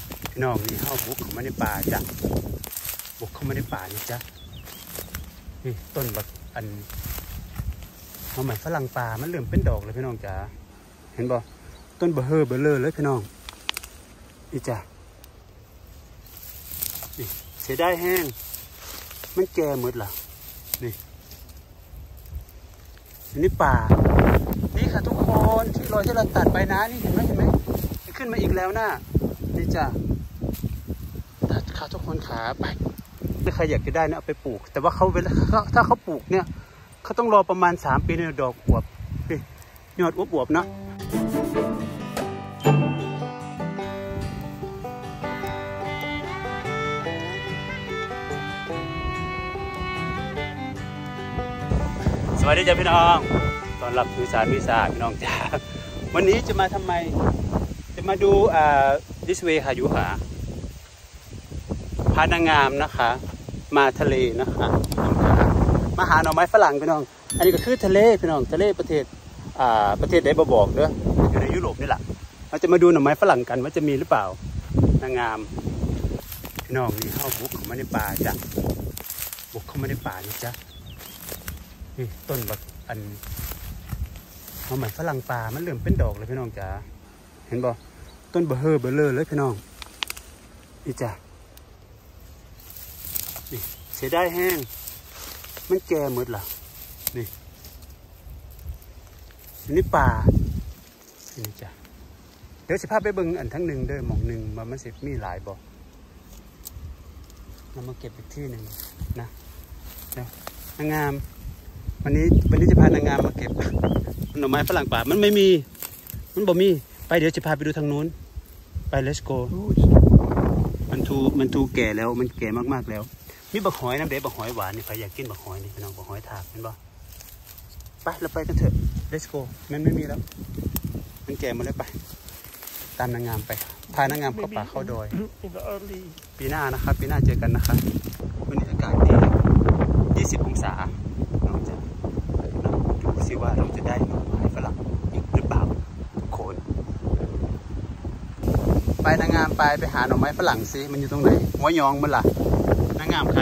พี่น้องนี่เข้าบุกเข้ามาในป่าจ้ะบุกเข้ามาในป่านี่จ้ะนี่ต้นแบบอันเอาใหม่ฝรั่งป่ามันเริ่มเป็นดอกเลยพี่น้องจ๋าเห็นบ่ต้นเบอร์เลยพี่น้องนี่จ้ะนี่เสียได้แห้งมันแก่หมดล่ะนี่นี่ป่านี่ค่ะทุกคนที่รอยที่เราตัดไปนะนี่เห็นไหมขึ้นมาอีกแล้วนะนี่จ้ะตัดค่ะทุกคนขาไปถ้าใครอยากจะได้นะเอาไปปลูกแต่ว่าเขาเวลาถ้าเขาปลูกเนี่ยเขาต้องรอประมาณ3 ปีในดอกอวบยอดอวบๆเนาะสวัสดีจ้าพี่น้องตอนรับวิสาพี่น้องจ้าวันนี้จะมาทำไมจะมาดูดิสเวย์ค่ะอยู่ค่ะพานางงามนะคะมาทะเลนะคะมาหาหน่อไม้ฝรั่งพี่น้องอันนี้ก็คือทะเลพี่น้องทะเลประเทศใดบอกเด้ออยู่ในยุโรปนี่แหละเราจะมาดูหน่อไม้ฝรั่งกันว่าจะมีหรือเปล่านางงามพี่น้องนี่เข้าบุกเข้ามาในป่าจ้ะบุกเข้ามาในป่านี่จ้ะนี่ต้นแบบอันเอาใหม่ฝรั่งป่ามันเริ่มเป็นดอกเลยพี่น้องจ๋าเห็นบ่ต้นเบอร์เลยพี่น้องนี่จ้ะนี่เสียได้แห้งมันแก่หมดล่ะนี่ป่านี่จ้ะเดี๋ยวสิพาไปเบิ่งอันทั้งหนึ่งเด้อหม่องหนึ่งมันสิมีหลายบ่เรามาเก็บอีกที่หนึ่งนะนางงามวันนี้จะพานางงามมาเก็บหน่อไม้ฝรั่งป่ามันไม่มีมันบ่มีไปเดี๋ยวจะพาไปดูทางนู้นไป let's go มันทูแก่แล้วมันแก่มากๆแล้วมีบักหอยน้ำเด็ดบักหอยหวานนี่ใครอยากกินบักหอยนี่พี่น้องบักหอยถากเห็นบ่ไปเราไปกันเถอะ let's go มันไม่มีแล้วมันแก่หมดแล้วไปตามนางงามไปพานางงามเข้าป่าเข้าดอยปีหน้านะครับปีหน้าเจอกันนะครับวันนี้อากาศดี20 องศาเราจะดูสิว่าเราจะได้หน่อไม้ฝรั่งอีกหรือเปล่าทุกคนไปนางงามไปหาหน่อไม้ฝรั่งสิมันอยู่ตรงไหนหัวยองมันล่ะนางงามขา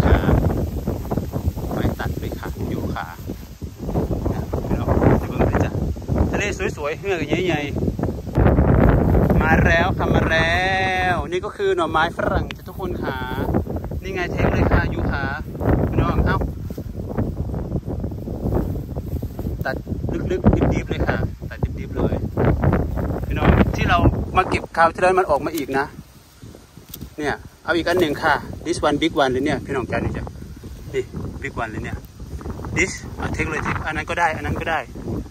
ไปตัดไปขาอยู่ขาเราจะเบิ่งเลยจ้ะทะเลสวยๆเหือกใหญ่ๆมาแล้วค่ะมาแล้วนี่ก็คือหน่อไม้ฝรั่งทุกคนขานี่ไงเทคเลยค่ะอยู่ขาพี่น้องเอ้าตัดลึกๆดิบๆเลยค่ะตัดดิบๆเลยพี่น้องที่เรามาเก็บคราวที่แล้วมันออกมาอีกนะเนี่ยเอาอีกอันหนึ่งค่ะ this one big one เลยเนี่ยพี่น้องจ้านี่จ้ะนี่ big one เลยเนี่ย this เอาเทคเลยเทคอันนั้นก็ได้อันนั้นก็ได้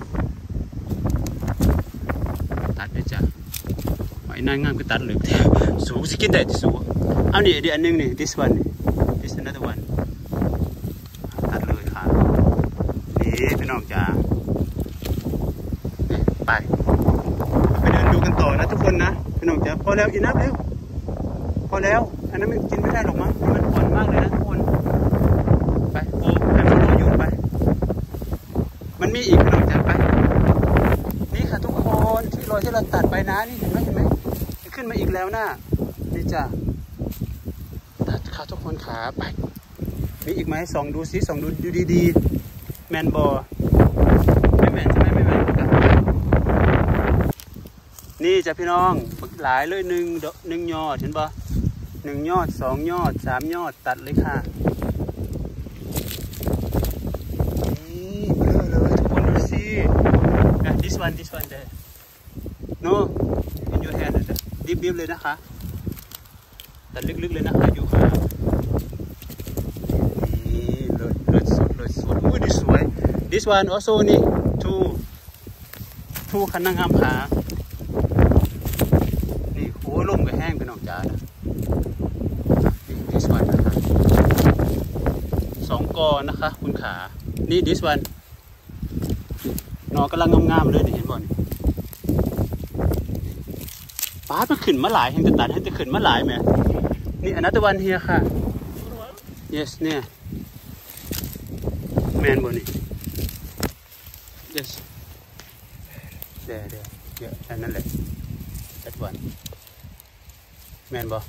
ตัดเลยจ้ะไอ้นางงามก็ตัดเลยสูงสิกินได้ที่สูงเอานี่อันนึงนี่ this one this another one ตัดเลยค่ะนี่พี่น้องจ้าไปเดินดูกันต่อนะทุกคนนะพี่น้องจ้าพอแล้วอีนับเร็วพอแล้วอันนั้นมันกินไม่ได้หรอกมั้งมันอ่อนมากเลยนะทุกคนไปโอ้ให้มันอยู่ไปมันมีอีกพี่น้องจ้าไปนี่ค่ะทุกคนที่รอยที่เราตัดไปนะนี่เห็นไหมขึ้นมาอีกแล้วนะนี่จ้าตัดค่ะทุกคนขาไปมีอีกไหมส่องดูซิส่องดูดีๆแมนบอไม่แมนใช่ไหมไม่แมนนี่จ้ะพี่น้องฝึกหลายเลยหนึ่งยอดเห็นปะ1 ยอด2 ยอด3 ยอดตัดเลยค่ะนี่เบลอเลยทุกคนดูสิthis one there no in your hand ดิบเลยนะคะตัดลึกๆเลยนะคะอยู่ค่ะนี่เลยสดอุ้ยนี่สวย this one also นี่ two คันนางงามขานี่โอ้ยลมก็แห้งไปน้องจ๋านะนี่ this one นะคะ2 กอนะคะคุณขานี่ this one หน่อกำลังงามๆเลยเห็นบ่นี่ป้ามันขึ้นมาหลายเห็นจะตัดให้จะขึ้นมาหลายไหมนี่อันนั้นตะวันเฮียค่ะ yes เนี่ยแมนบ่นี่ yes เดี๋ยวอันนั้นแหละ that one แมนบ่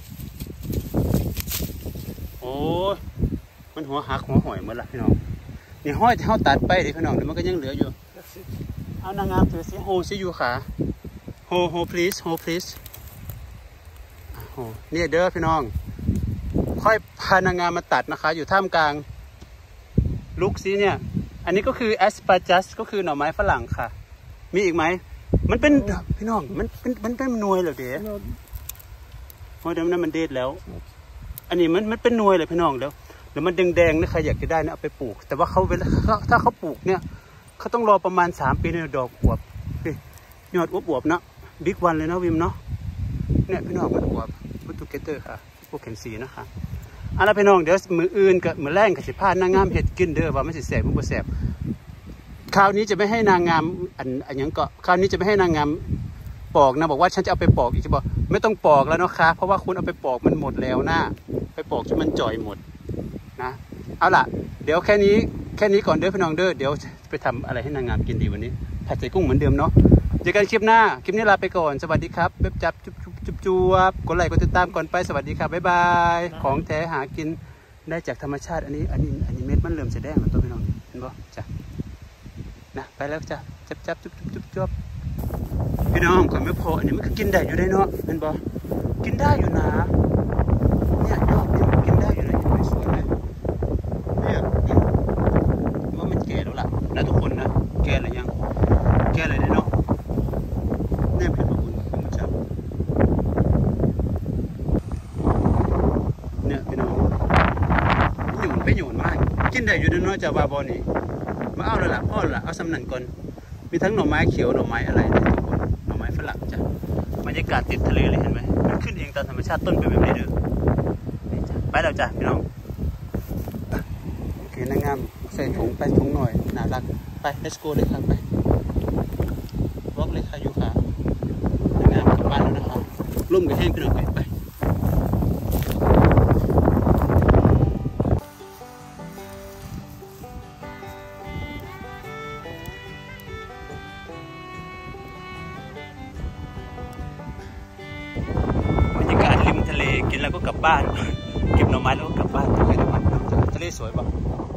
โอ้ยมันหัวหักหัวหอยหมดละพี่น้องนี่ห้อยที่เขาตัดไปดิพี่น้องเดี๋ยวมันก็ยังเหลืออยู่เอานางงามถือสิโฮสิอยู่ขาโฮ please โฮ please โฮนี่เด้อพี่น้องค่อยพานางงามมาตัดนะคะอยู่ท่ามกลางลูกซีเนี่ยอันนี้ก็คือแอสปาจัสก็คือหน่อไม้ฝรั่งค่ะมีอีกไหมมันเป็นพี่น้องมันเป็นหน่วยเหรอเดี๋ยวโอ้ยเดี๋ยวนั้นมันเด็ดแล้วอันนี้มันเป็นหน่วยเลยพี่น้องแล้วมันแดงๆนะใครอยากจะได้นะเอาไปปลูกแต่ว่าเขาเวลาถ้าเขาปลูกเนี่ยเขาต้องรอประมาณ3 ปีในดอกอวบยอดอวบๆเนาะบิ๊กวันเลยนะวิมเนาะเนี่ยพี่น้องมันอวบพุทธเกเตอร์ค่ะพวกเข็นสีนะคะอะไรพี่น้องเดี๋ยวมืออื่นกับมือแรงกับสิพานางงามเห็ดกินเด้อว่าไม่สิแสบมันบ่แสบคราวนี้จะไม่ให้นางงามอันยังก็คราวนี้จะไม่ให้นางงามปอกนะบอกว่าฉันจะเอาไปปอกอีกจะบอกไม่ต้องปอกแล้วเนาะคะเพราะว่าคุณเอาไปปอกมันหมดแล้วนะไปปอกจนมันจ่อยหมดนะเอาล่ะเดี๋ยวแค่นี้ก่อนเด้อพี่น้องเด้อเดี๋ยวไปทำอะไรให้นางงามกินดีวันนี้ผัดใส่กุ้งเหมือนเดิมเนาะเจอกันคลิปหน้าคลิปนี้ลาไปก่อนสวัสดีครับเว็บจับจุ๊บกดไลค์กดติดตามก่อนไปสวัสดีครับบ๊ายบายของแท้หากินได้จากธรรมชาติอันนี้เม็ดมันเริ่มจะแดงแล้วตัวพี่น้องเห็นป่ะจ้ะนะไปแล้วจ้ะจับจุ๊บพี่น้องก่อนไม่พออันนี้มันก็กินได้อยู่ได้เนาะเห็นป่ะกินได้อยู่นะเนี่ยยอดเนี่ยกินได้อยู่เลยสวยเลยเนี่ยว่ามันแก่แล้วล่ะนะทุกคนนะแก่หรือยังแก่เลยเนาะแน่เผ็ดมากคุณมันจับเนี่ยพี่น้องหยุ่นไปหยุ่นมากกินได้อยู่ด้วยเนาะจากบาบอนี่มาเอาเลยล่ะพ่อละเอาสำนันก่อนมีทั้งหน่อไม้เขียวหน่อไม้อะไรทุกคนหน่อไม้ฝรั่งจ้ะบรรยากาศติดทะเลเลยเห็นไหมมันขึ้นเองตามธรรมชาติต้นเป็นแบบนี้เด้อไปแล้วจ้ะพี่น้องโอเคนางงามใส่ถุงไปถุงหน่อยน่ารักไป let's go เลยครับไปวอกเลยค่ะอยู่ค่ะนางงามกลับบ้านแล้วนะคะร่มกับแห้งพี่น้องไปบรรยากาศริมทะเลกินแล้วก็กลับบ้านเก็บหน่อไม้แล้วก็กลับบ้านทะเลสวยป่ะ